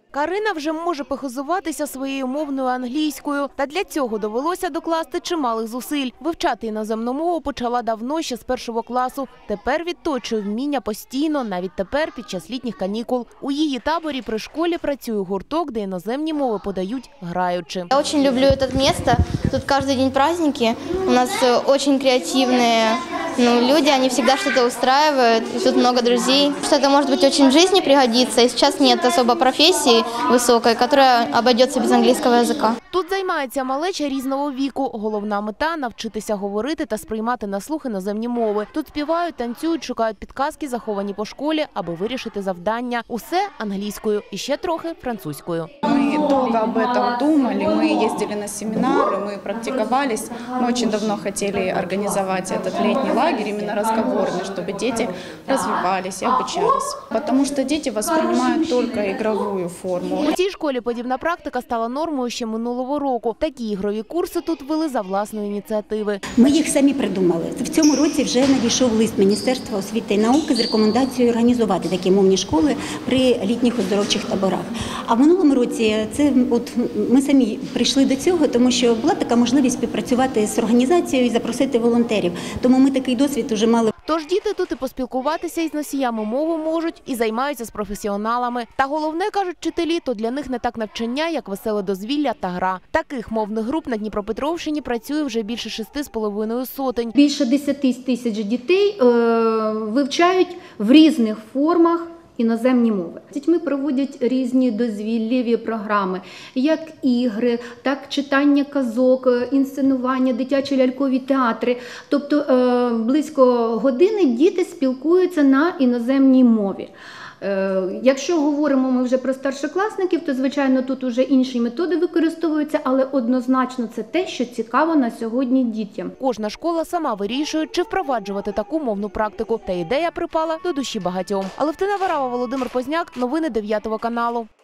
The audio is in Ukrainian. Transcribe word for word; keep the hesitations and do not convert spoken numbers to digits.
Карина вже може похизуватися своєю мовною англійською. Та для цього довелося докласти чималих зусиль. Вивчати іноземну мову почала давно, ще з першого класу. Тепер відточує вміння постійно, навіть тепер під час літніх канікул. У її таборі при школі працює гурток, де іноземні мови подають граючи. Я дуже люблю це місце. Тут кожен день праздники. У нас дуже креативні ну, люди, вони завжди щось устраивают. И тут много друзей. Что-то, может быть, очень в жизни пригодится. И сейчас нет особо профессии высокой, которая обойдется без английского языка. Тут займається малеча різного віку. Головна мета – навчитися говорити та сприймати на слух іноземні мови. Тут співають, танцюють, шукають підказки, заховані по школі, аби вирішити завдання. Усе англійською і ще трохи французькою. Ми довго об этом думали, ми їздили на семінари, ми практикувалися. Ми дуже давно хотіли організувати цей літній лагерь, іменно розговорний, щоб діти розвивалися і обучалися. Тому що діти сприймають тільки ігрову форму. У цій школі подібна практика стала нормою ще минулого року. Такі ігрові курси тут вели за власної ініціативи. Ми їх самі придумали. В цьому році вже надійшов лист Міністерства освіти і науки з рекомендацією організувати такі мовні школи при літніх оздоровчих таборах. А в минулому році це от ми самі прийшли до цього, тому що була така можливість співпрацювати з організацією і запросити волонтерів. Тому ми такий досвід вже мали. Тож діти тут і поспілкуватися із носіями мови можуть, і займаються з професіоналами. Та головне, кажуть вчителі, то для них не так навчання, як веселе дозвілля та гра. Таких мовних груп на Дніпропетровщині працює вже більше шести з половиною сотень. Більше десяти тисяч дітей е, вивчають в різних формах іноземні мови. З дітьми проводять різні дозвіллєві програми, як ігри, так читання казок, інсценування, дитячі лялькові театри. Тобто е, близько години діти спілкуються на іноземній мові. Якщо говоримо ми вже про старшокласників, то, звичайно, тут вже інші методи використовуються, але однозначно це те, що цікаво на сьогодні дітям. Кожна школа сама вирішує, чи впроваджувати таку мовну практику. Та ідея припала до душі багатьом. Алевтина Варава, Володимир Позняк, новини дев'ятого каналу.